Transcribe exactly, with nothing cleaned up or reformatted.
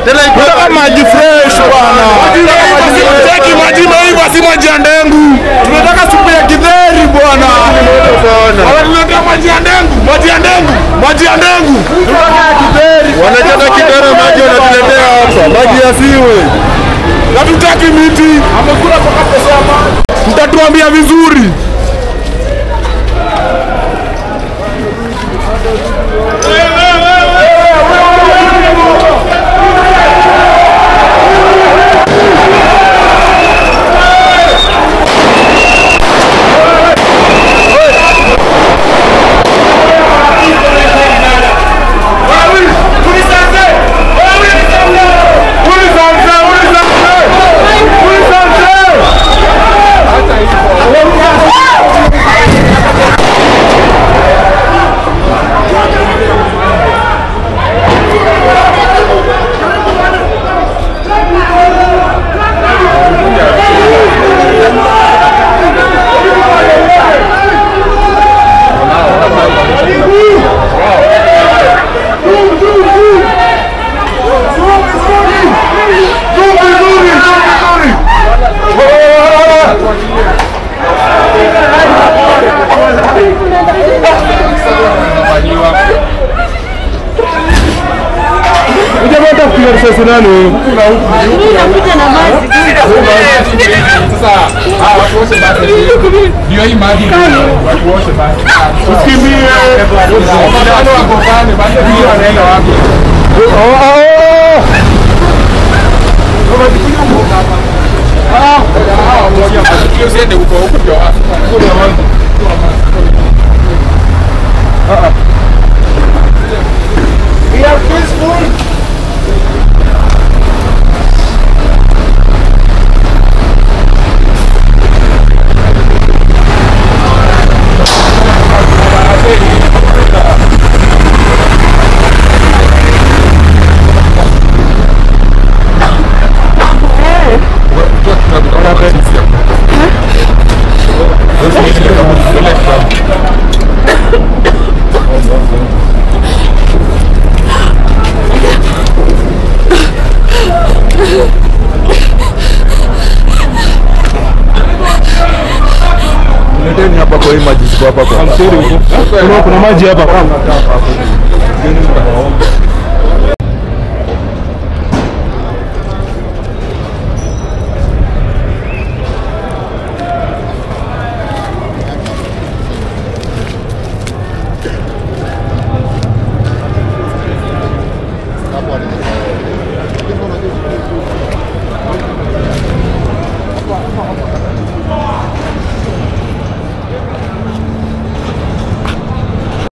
Tunataka maji fresh bwana. Tunataka maji maiva si maji ya ndengu. Tunataka supu ya githeri bwana. Tunataka maji ya ndengu, maji ya ndengu, maji ya ndengu. Tunataka githeri. Wanataka kidara maji wanatuletea hapa. Maji yasiwe. Na tutaki miti. Amekula kwa pesa ya maji. Mtatuambia vizuri. Sasa nani? Kuna huku. Mimi nakuja na maji. Sasa ah watu wote basi. Ndio hii maji. Watu wote basi. Usikimbie. Watu wako pale basi ndio wanaenda wapi? Oh oh. Kama tukija huko hapa. Ah, ah, ngoja basi. Usiende huko huko ndio hapa. Kuna wangu. Ah. We are peaceful. Ndeni hapa kwa hii maji siko hapa kwa. Kuna kuna maji hapa.